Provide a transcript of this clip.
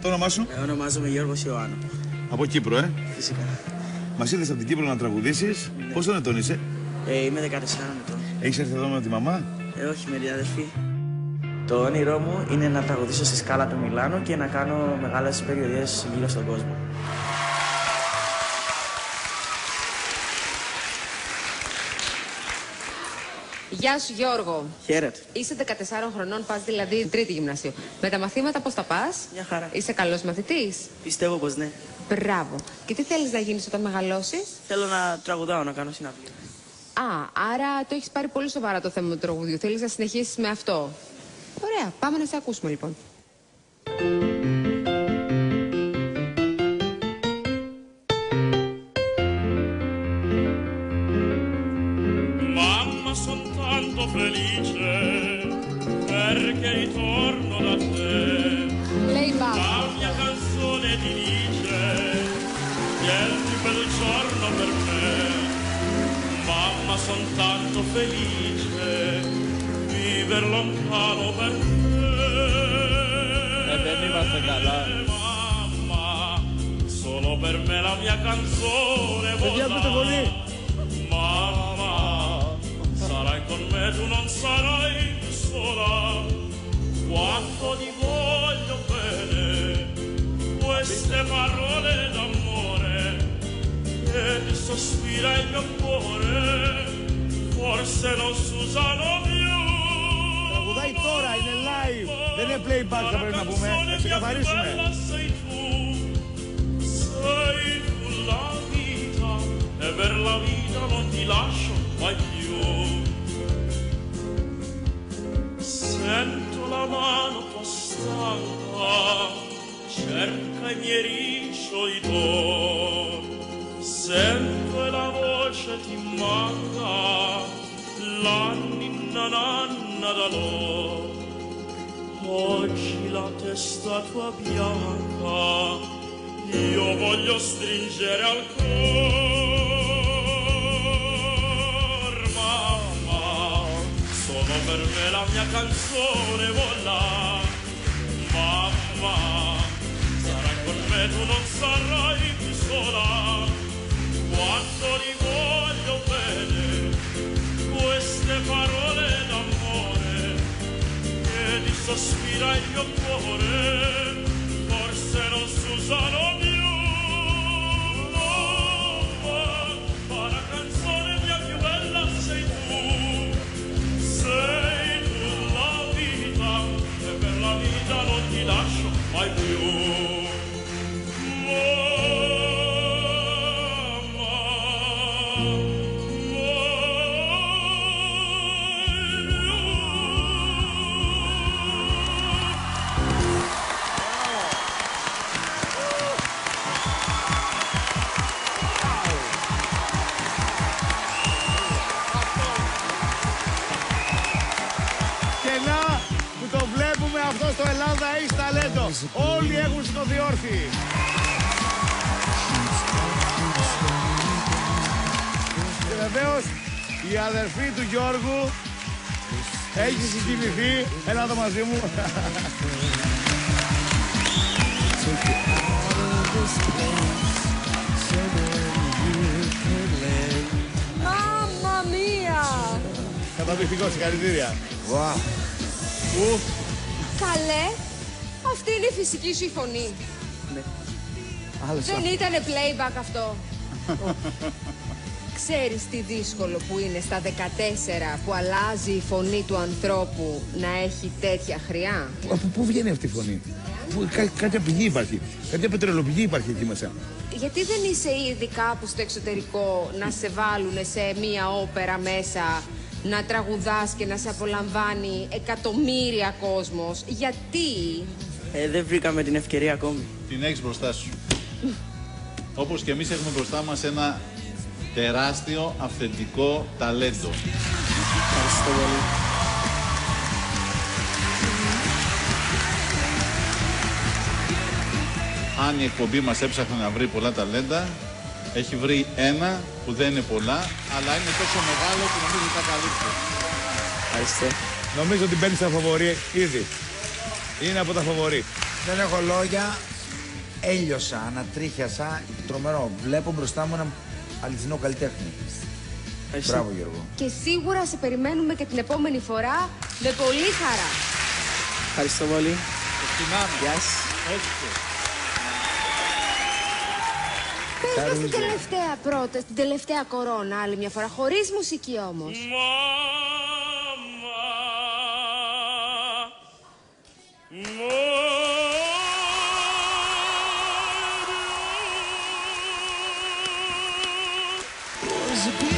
Το όνομά σου? Ονομάζομαι Γιώργος Ιωάννου. Από Κύπρο, Φυσικά. Μας ήρθες από την Κύπρο να τραγουδήσεις. Ναι. Πόσο ετών είσαι? Είμαι 14 ετών. Έχεις έρθει εδώ με τη μαμά? Όχι, με την αδερφή. Το όνειρό μου είναι να τραγουδήσω στη Σκάλα του Μιλάνου και να κάνω μεγάλες περιοδίες γύρω στον κόσμο. Γεια σου Γιώργο. Χαίρετε. Είσαι 14 χρονών, πας δηλαδή τρίτη γυμνασίου. Με τα μαθήματα πώς τα πας? Μια χαρά. Είσαι καλός μαθητής? Πιστεύω πως ναι. Μπράβο. Και τι θέλεις να γίνεις όταν μεγαλώσεις? Θέλω να τραγουδάω, να κάνω συναυλία. Άρα το έχεις πάρει πολύ σοβαρά το θέμα του τραγουδιού. Θέλεις να συνεχίσεις με αυτό. Ωραία, πάμε να σε ακούσουμε λοιπόν. Felice perché ritorno da te. Playback. La mia canzone ti dice che è il più bel giorno per me. Mamma, son tanto felice viver lontano per te. Mamma, solo per me la mia canzone vola. Sarai con me, tu non sarai sola, quanto ti voglio bene, queste parole d'amore, che ti sospira il mio cuore, forse non si usano più. Τραγουδάει τώρα, είναι live, δεν είναι playback, θα πρέπει να πούμε, να ξεκαθαρίσουμε. Sei tu la vita, e per la vita non ti lascio mai più. Sento la mano tua stanca, cerca i miei riccioli d'oro, sento e la voce ti manca, la ninna nanna da loro. Oggi la testa tua bianca, io voglio stringere al cuore, mamma, solo per me la mia canzone vola. Mamma, sarai con me, tu non sarai più sola, quanto ti voglio bene, queste parole d'amore, che ti sospira il mio cuore, forse non si usano più. Ma la canzone mia più bella sei tu, sei tu la vita, e per la vita non ti lascio mai più. Αυτό στο Ελλάδα έχει ταλέντο. Όλοι έχουν σηκωθεί όρθιοι. Και βεβαίως η αδερφή του Γιώργου έχει συγκινηθεί. Έλα εδώ μαζί μου. Μάμμα μία! Καταπληκτικό, συγχαρητήρια. Wow. Καλέ, αυτή είναι η φυσική σου η φωνή. Ναι. Δεν ήτανε playback αυτό. Ξέρεις τι δύσκολο που είναι στα 14 που αλλάζει η φωνή του ανθρώπου να έχει τέτοια χρειά. Από πού βγαίνει αυτή η φωνή? Κάποια πηγή υπάρχει, κάποια πετρελοπηγή υπάρχει εκεί μέσα. Γιατί δεν είσαι ήδη κάπου στο εξωτερικό να σε βάλουν σε μία όπερα μέσα, να τραγουδάς και να σε απολαμβάνει εκατομμύρια κόσμος? Γιατί? Δεν βρήκαμε την ευκαιρία ακόμη. Την έχεις μπροστά σου. Όπως και εμείς έχουμε μπροστά μας ένα τεράστιο αυθεντικό ταλέντο. Ευχαριστώ πολύ. Αν η εκπομπή μας έψαχνε να βρει πολλά ταλέντα, έχει βρει ένα που δεν είναι πολλά, αλλά είναι τόσο μεγάλο που νομίζω ότι θα καλύψει. Ευχαριστώ. Νομίζω ότι μπαίνει στα φαβορί ήδη. Είναι από τα φαβορί. Δεν έχω λόγια. Έλειωσα, ανατρίχιασα, τρομερό. Βλέπω μπροστά μου έναν αληθινό καλλιτέχνη. Μπράβο, Γιώργο. Και σίγουρα σε περιμένουμε και την επόμενη φορά με πολύ χαρά. Ευχαριστώ πολύ. Γεια σας. Πες μας την τελευταία πρόταση, την τελευταία κορώνα, άλλη μια φορά, χωρίς μουσική όμως. Mama,